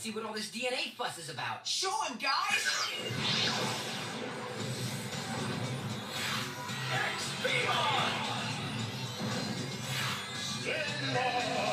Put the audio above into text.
see what all this DNA fuss is about. Show him, guys! X-Beam on! Stay on!